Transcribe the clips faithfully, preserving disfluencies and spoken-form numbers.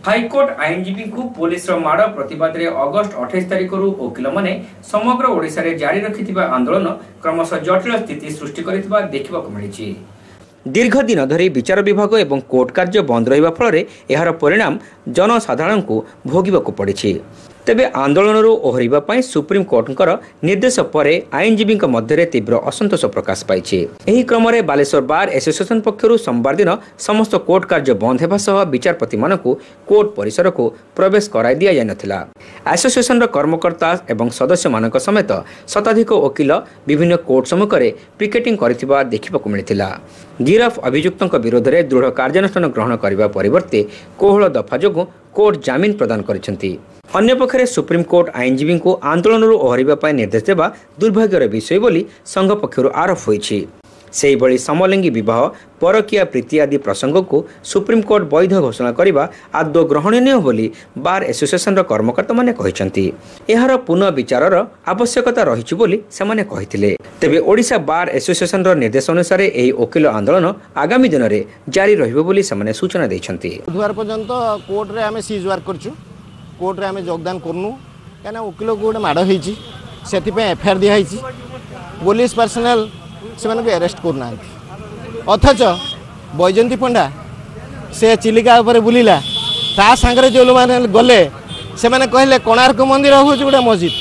High court आईनजीवी को police माड़ प्रतिवाद में अगस्ट अठाईस तारिख वकिल मैंने समग्र ओडिशा रे जारी रखिथिबा आंदोलन क्रमशः जटिल स्थिति सृष्टि करिथिबा देखिबाकु मिलिछि। दीर्घ दिन धरी विचार विभाग एवं कोर्ट कार्य बंद रहिबा फल यार परिणाम जनसाधारण को भोगिबाकु पड़िछि। तेबे आंदोलन ओहरिबा पई सुप्रीम कोर्टकर निर्देश पर आईनजीवी मध्य तीव्र असंतोष प्रकाश पाई। एही क्रम में बालेश्वर बार एसोसिएशन पक्षर सोमवार दिन समस्त कोर्ट कार्य बंद होगा सह विचारपति मानकु कोर्ट परिसर को प्रवेश कराई दिया जाय नथिला। एसोसिएशन कर्मकर्ता एवं सदस्य मानक समेत शताधिक वकिल विभिन्न कोर्ट सम्मुखें पिकेटिंग करथिबा देखिबाकु मिलिथिला। गिरफ अभियुक्तों विरोध में दृढ़ कार्यानुष्ठान ग्रहण करने परिवर्ते कोहल दफा जोगु कोर्ट जामिन प्रदान करिसेंती। अन्य पक्षरे सुप्रीम कोर्ट आईनजीवी को आंदोलन ओहरिबा निर्देश देवा दुर्भाग्यर विषय बोली संघ पक्षर आरोप होइछि। सेही भली समलिंगी विवाह परकिया प्रीति आदि प्रसंग को सुप्रीम कोर्ट वैध घोषणा करने आदौ ग्रहणीय बोली बार एसोसिएशन कर्मकर्ता माने कहिसेंती। एहार पुनः विचारर आवश्यकता रहिछि बोली सेमाने कहिथिले। तेबे ओडिशा बार एसोसिएशन निर्देश अनुसार एही वकील आंदोलन आगामी दिन में जारी रहिबो बोली सेमाने सूचना दैछंती। बुधवार पर्यंत कोर्ट रे आमे सीज वर्क करछु, कोर्ट रे आमे योगदान करनु काना वकील को गोटे माड़ होइछि सेति पे एफआईआर दिया होइछि। पुलिस पर्सनल से अरेस्ट करना अथच बैजयंती पंडा से चिलिका उपर बुलिला ता सांगरे जो लोग गले से माने कहले कोणार्क मंदिर हूँ गोटे मस्जिद।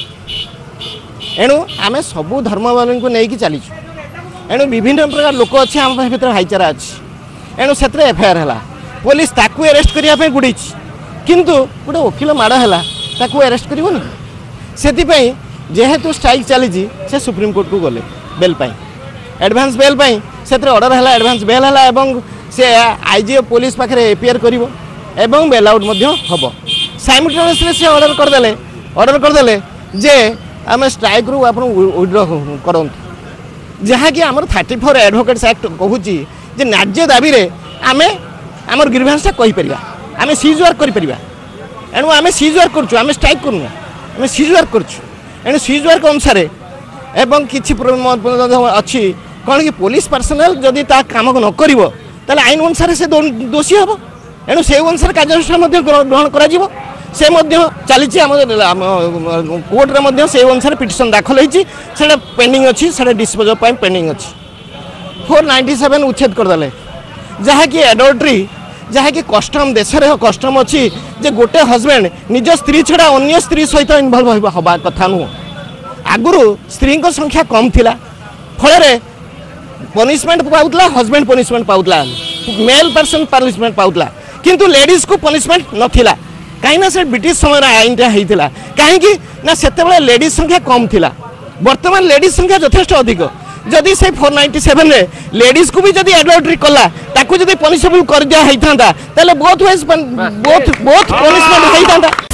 एणु आम सबू धर्मावलम्बी को लेकिन चलीचु। एणु विभिन्न प्रकार लोक अच्छे आम भर भाईचारा अच्छी। एणु से एफआईआर है पुलिस ताकू अरेस्ट करने गुड़ी किंतु गोटे वकिल माड़ है ताकू अरेस्ट करनी से जेहेतु स्ट्राइक चली से सुप्रीम कोर्ट को गले बेल पाई एडवांस बेल पाई से ऑर्डर है एडवांस बेल है एवं से आईजी पुलिस पाखे एपीआर करिवो एवं बेल आउट हम साइमल्टेनियसली से ऑर्डर करदे ऑर्डर करदे जे आम स्ट्राइक रु आप विड्रॉ करूँ जहाँकि आम थर्टी फोर एडवोकेट्स एक्ट कहूँ जे न्याज्य दाबी आम आम ग्रीवेंसटा कहीपर आम सीज वर्क कर एणु आम सीज वर्क करूँ स्ट्राइक करूँ आम सीज वर्क करूँ सीज वर्क अनुसार एवं किसी अच्छी कौन कि पुलिस पर्सनल जदि ता काम न करिवो ताले आईन अनुसार से दोषी हम। एणु से अनुसार कार्यानुष्ठान ग्रहण करा से चली कोर्ट रे से अनुसार पिटिशन दाखल होती पेंडिंग अच्छी से डिस्पोज पेंडिंग अच्छी। फोर नाइंटी सेवेन उच्छेद करदे जहाँकि एडल्ट्री जहाँकि कस्टम देश में कस्टम अच्छी जे गोटे हजबैंड निज स्त्री छड़ा अन्य स्त्री सहित इनवल्व हवा कथा नुह। आगुरु स्त्री संख्या कम थिला फल पनिशमेंट पाउतला हजबैंड पनिशमेंट पाउतला मेल पर्सन पनिशमेंट पाउतला किंतु लेडीज को पनिशमेंट नथिला कहीं से ब्रिटिश समय आईनटा होता कहीं ना से लेडीज संख्या कम थिला। वर्तमान लेडीज संख्या यथेष्ट अधिक जदि से फोर नाइंटी सेवेन लेडीज को भी जदि एडल्ट्री कला ताकू जदि पनिशेबल कर दिया होता ताले both wise both both punishment होता।